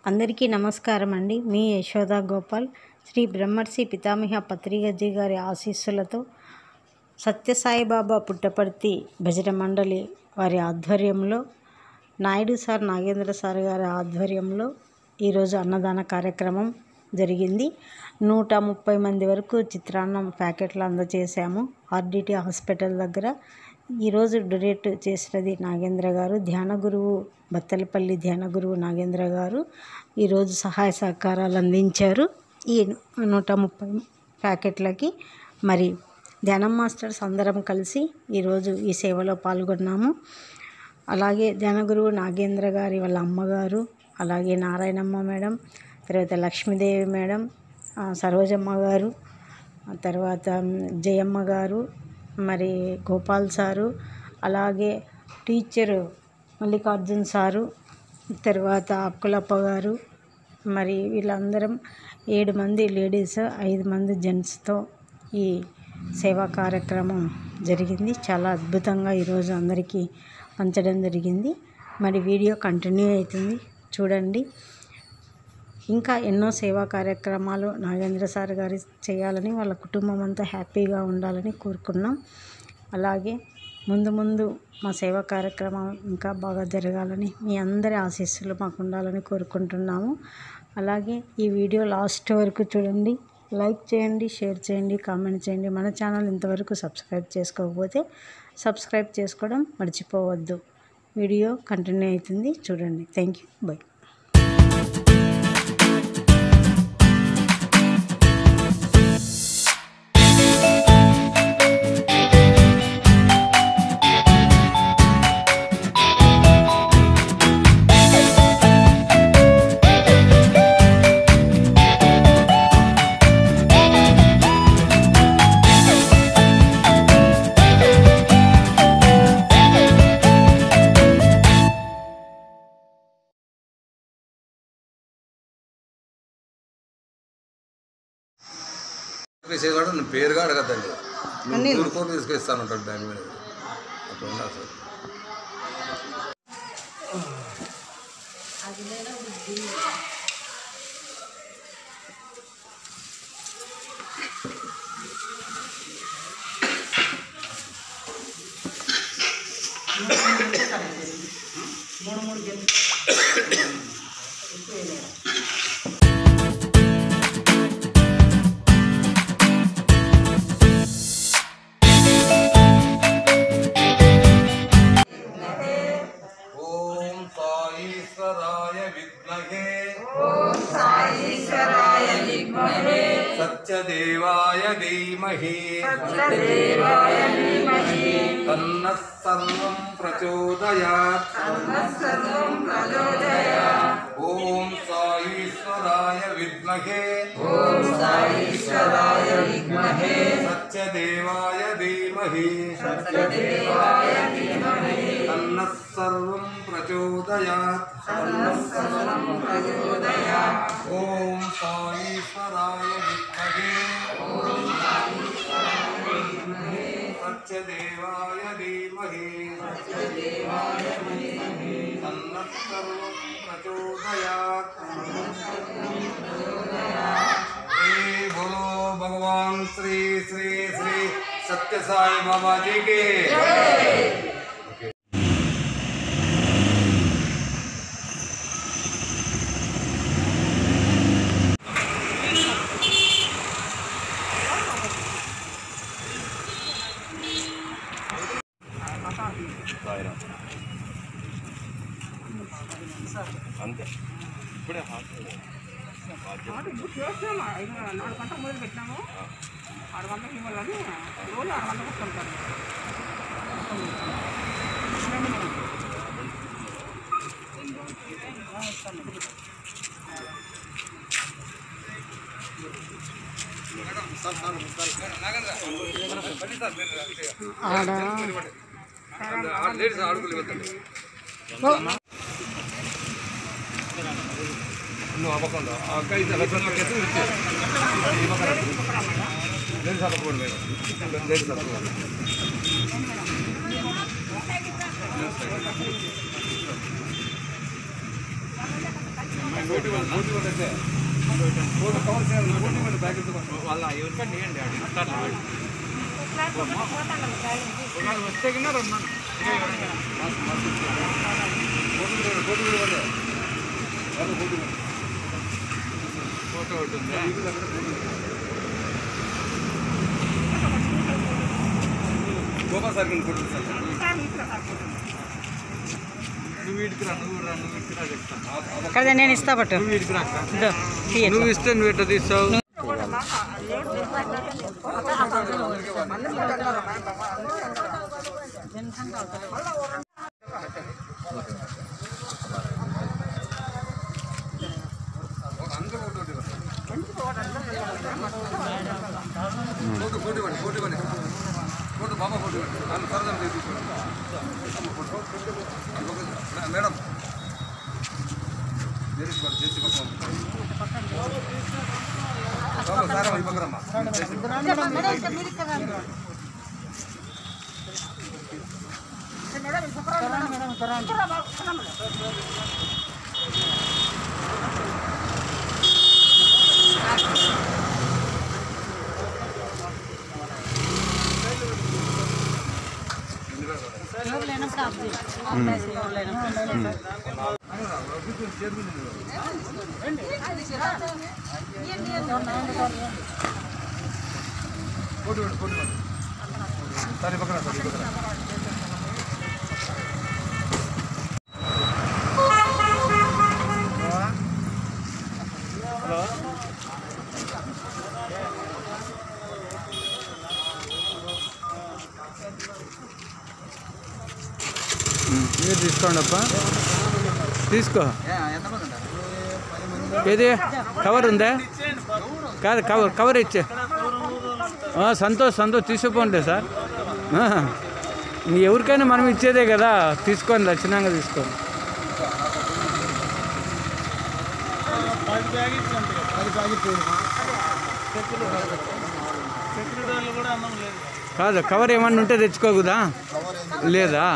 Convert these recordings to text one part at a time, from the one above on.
అందరికీ నమస్కారం అండి. మీ యశోదా గోపాల్. శ్రీ బ్రహ్మర్షి పితామహ పత్రిగజ్జి గారి ఆశీస్సులతో సత్యసాయిబాబా పుట్టపర్తి భజన మండలి వారి ఆధ్వర్యంలో, నాయుడు సార్ నాగేంద్ర సార్ గారి ఆధ్వర్యంలో ఈరోజు అన్నదాన కార్యక్రమం జరిగింది. 130 మంది వరకు చిత్రాన్నం ప్యాకెట్లు అందజేశాము ఆర్డిటి హాస్పిటల్ దగ్గర. ఈరోజు డొనేట్ చేసినది నాగేంద్ర గారు, ధ్యాన గురువు బత్తలపల్లి ధ్యాన గురువు నాగేంద్ర గారు ఈరోజు సహాయ సహకారాలు అందించారు ఈ 130 ప్యాకెట్లకి. మరి ధ్యానం మాస్టర్స్ అందరం కలిసి ఈరోజు ఈ సేవలో పాల్గొన్నాము. అలాగే ధ్యాన గురువు నాగేంద్ర గారి వాళ్ళ అమ్మగారు, అలాగే నారాయణమ్మ మేడం, తర్వాత లక్ష్మీదేవి మేడం, సరోజమ్మ గారు, తర్వాత జయమ్మ గారు, మరి గోపాల్ సారు, అలాగే టీచరు మల్లికార్జున్ సారు, తర్వాత అక్కులప్ప గారు, మరి వీళ్ళందరం 7 మంది లేడీస్, 5 మంది జెంట్స్తో ఈ సేవా కార్యక్రమం జరిగింది. చాలా అద్భుతంగా ఈరోజు అందరికీ పంచడం జరిగింది. మరి వీడియో కంటిన్యూ అవుతుంది, చూడండి. ఇంకా ఎన్నో సేవా కార్యక్రమాలు నాగేంద్ర సార్ గారు చేయాలని, వాళ్ళ కుటుంబం అంతా హ్యాపీగా ఉండాలని కోరుకున్నాం. అలాగే ముందు మా సేవా కార్యక్రమం ఇంకా బాగా జరగాలని, మీ అందరి ఆశీస్సులు మాకు ఉండాలని కోరుకుంటున్నాము. అలాగే ఈ వీడియో లాస్ట్ వరకు చూడండి, లైక్ చేయండి, షేర్ చేయండి, కామెంట్ చేయండి. మన ఛానల్ ఇంతవరకు సబ్స్క్రైబ్ చేసుకోకపోతే సబ్స్క్రైబ్ చేసుకోవడం మర్చిపోవద్దు. వీడియో కంటిన్యూ అవుతుంది, చూడండి. Thank you, by. విషయవాడు నేను పేరుగా అడగద్దండి, నువ్వు 100 కోట్లు తీసుకొస్తాను ఉంటాడు బ్యాంక్ మీద. అట్లా ఉండాలి సార్. सत्यदेवाय धीमहि तन्नः सर्वं प्रचोदयात्। ओम साईश्वराय विद्महे सत्यदेवाय धीमहि तन्नः सर्वं प्रचोदयात्। ओम साईश्वराय सत्यदेवाय धीमहि तन्नः सर्वं प्रचोदयात्। बोलो भगवान श्री श्री श्री सत्य साई बाबा जी के। అంతే ఇప్పుడే ఇప్పుడు చేస్తాము. 4 గంటలకు మొదలు పెట్టినాము, 6 గంటలకు ఇవ్వాలని రోజు 6 గంటలకు వస్తుంటారు. నువ్వు అవ్వకుండా అక్క ఇది నేను చదవకూడదు మేడం, నేను చదవకూడదు. వాళ్ళ ఎవరికండి ఇవ్వండి వస్తే కింద రమ్మను ఫోటో ఒకటి ఉంది గోపాల్ సార్ నువ్వు వీటికి రా నువ్వు ఇక్కడ చెప్తాను కదా నేను ఇస్తా పట్టు నువ్వు వీటికి రా నువ్వు ఇస్తే నువ్వు ఎట్లా తీస్తావు మేడం సరే పక్కన హలో మీరు తీసుకోండి అప్ప తీసుకో ఏది కవర్ ఉందా కాదు కవర్ ఇచ్చే సంతోష్ తీసుకుపోండి సార్ ఎవరికైనా మనం ఇచ్చేదే కదా తీసుకోండి లక్షణంగా తీసుకోండి కాదు కవర్ ఏమన్నా ఉంటే తెచ్చుకోకుదా లేదా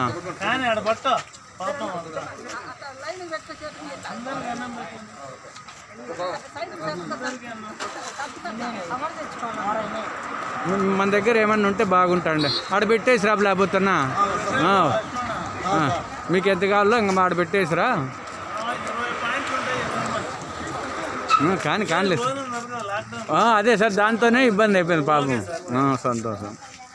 మన దగ్గర ఏమన్నా ఉంటే బాగుంటాండి ఆడ పెట్టేసిరా లేకపోతున్నా మీకు ఎంత కావాలో ఇంకా ఆడ పెట్టేసిరా కానిలేదు అదే సార్ దాంతోనే ఇబ్బంది అయిపోయింది పాపం సంతోషం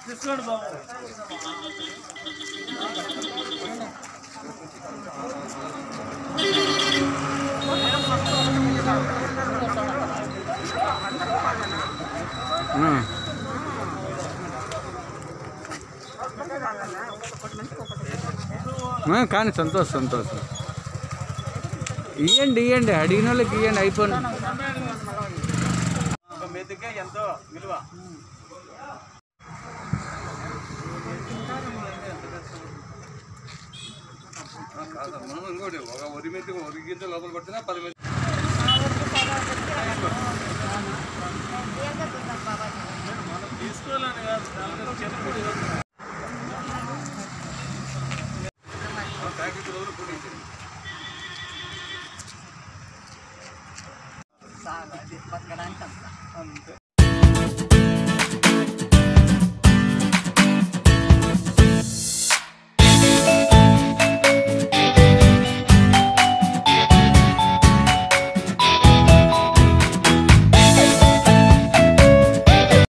కానీ సంతోషం ఇవ్వండి అడిగిన వాళ్ళకి ఇవ్వండి అయిపోయింది ఎంతో విలువ మనం ఇంకోటి ఒక ఒరి మెత్తి ఒరి గింజ లోపల పట్టినా 10 మంది తీసుకోవాలని కాదు